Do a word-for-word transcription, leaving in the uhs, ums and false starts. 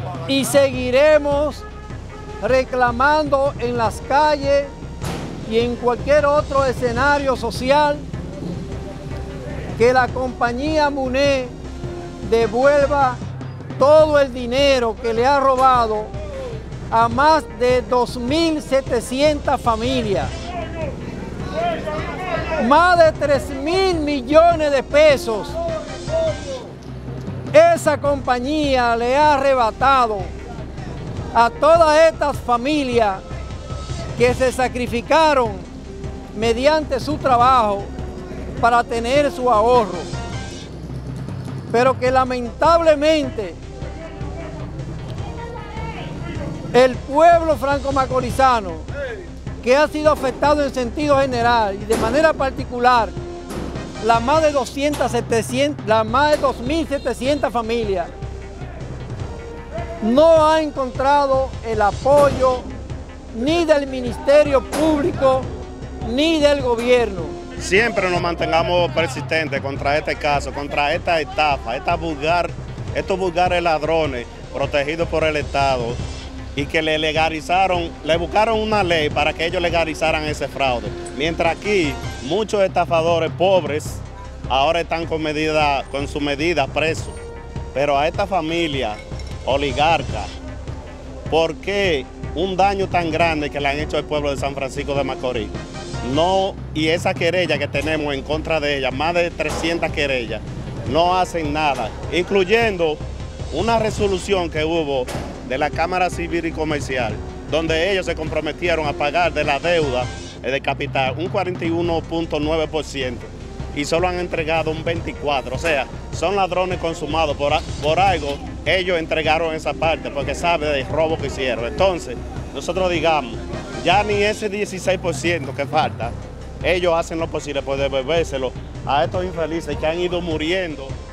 y seguiremos reclamando en las calles y en cualquier otro escenario social que la compañía MUNE devuelva todo el dinero que le ha robado a más de dos mil setecientas familias. Más de tres mil millones de pesos esa compañía le ha arrebatado a todas estas familias que se sacrificaron mediante su trabajo para tener su ahorro, pero que lamentablemente el pueblo franco-macorizano, que ha sido afectado en sentido general y de manera particular, las más de doscientas, setecientas, las más de dos mil setecientas familias, no ha encontrado el apoyo ni del Ministerio Público ni del gobierno. Siempre nos mantengamos persistentes contra este caso, contra esta estafa, esta vulgar, estos vulgares ladrones protegidos por el Estado y que le legalizaron, le buscaron una ley para que ellos legalizaran ese fraude. Mientras aquí muchos estafadores pobres ahora están con, medida, con su medida presos. Pero a esta familia oligarca, ¿por qué un daño tan grande que le han hecho al pueblo de San Francisco de Macorís? No, y esa querella que tenemos en contra de ella, más de trescientas querellas, no hacen nada, incluyendo una resolución que hubo de la Cámara Civil y Comercial, donde ellos se comprometieron a pagar de la deuda de capital un cuarenta y uno punto nueve por ciento y solo han entregado un veinticuatro por ciento. O sea, son ladrones consumados. Por, por algo ellos entregaron esa parte porque saben del robo que hicieron. Entonces, nosotros digamos, ya ni ese dieciséis por ciento que falta, ellos hacen lo posible por devolvérselo a estos infelices que han ido muriendo